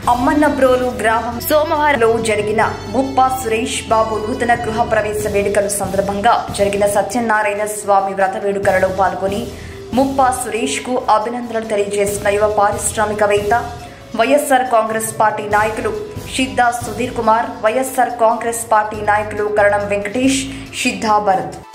అమ్మన్నబ్రోలు గ్రామం సోమవారంలో జరిగిన ముప్పా సురేష్ బాబు నూతన గృహ ప్రవేశ వేడుకల సందర్భంగా జరిగిన సత్యనారాయణ స్వామి వ్రత వేడుకలలో పాల్గొని ముప్పా సురేష్ కు అభినందనలు తెలియజేసిన యువ పారిశ్రామికవేత్త వైఎస్ఆర్ కాంగ్రెస్ పార్టీ నాయకులు షిద్దా సుధీర్ కుమార్, వైఎస్ఆర్ కాంగ్రెస్ పార్టీ నాయకులు కరణం వెంకటేష్, షిద్దా భరత్.